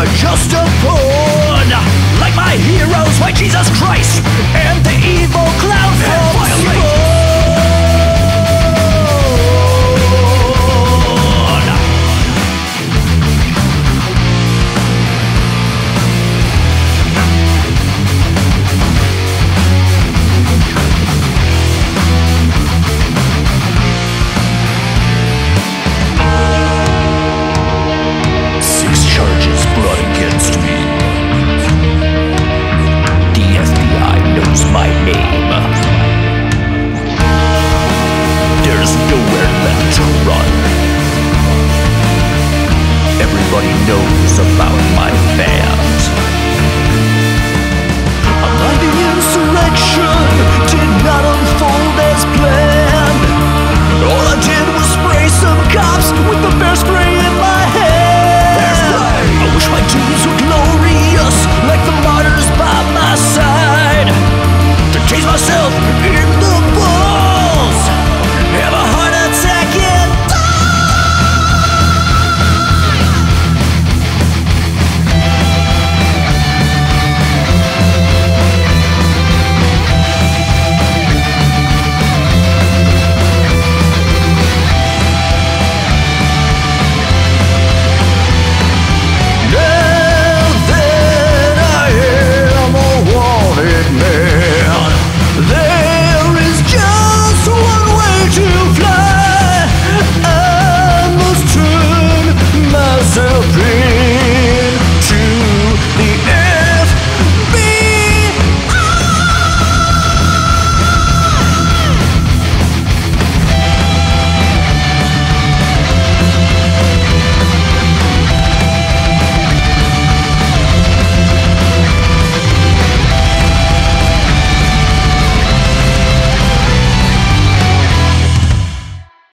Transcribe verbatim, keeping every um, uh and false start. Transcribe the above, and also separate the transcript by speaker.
Speaker 1: just a pawn, like my heroes, my Jesus Christ, and the evil clown from Spawn. My name. There's nowhere left to run. Everybody knows about my fans. A mighty insurrection did not unfold as planned. All I did was spray some cops with the bear spray